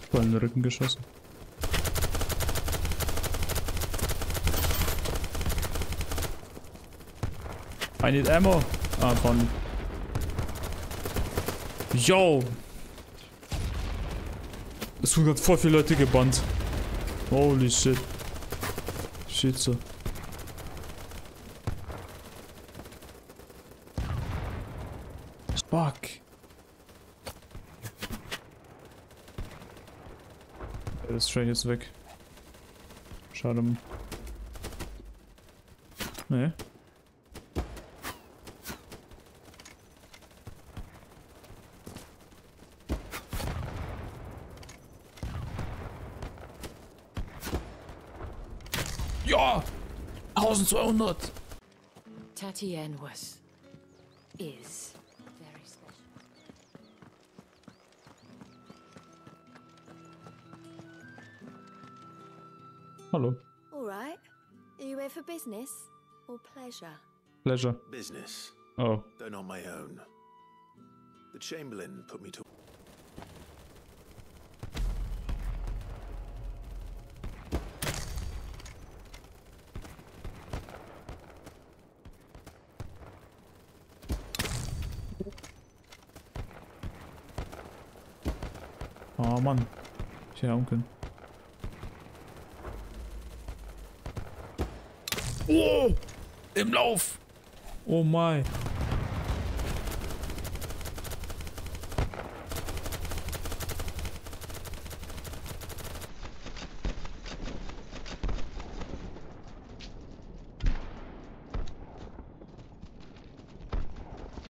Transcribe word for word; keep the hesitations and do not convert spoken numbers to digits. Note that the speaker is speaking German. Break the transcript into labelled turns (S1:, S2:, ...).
S1: Voll in den Rücken geschossen. I need ammo. Ah, von. Yo! Es wurden gerade voll viele Leute gebannt. Holy shit. Shit so. Fuck. Ja, das Train jetzt weg. Schade. Nee. Ja! eintausendzweihundert!
S2: Tatienne was... is... very special.
S1: Hallo.
S3: All right. Are you here for business or pleasure?
S1: Pleasure.
S4: Business,
S1: Oh.
S4: though not my own. The Chamberlain put me to...
S1: Oh Mann. Ich hätte haben können. Oh! Im Lauf! Oh mein.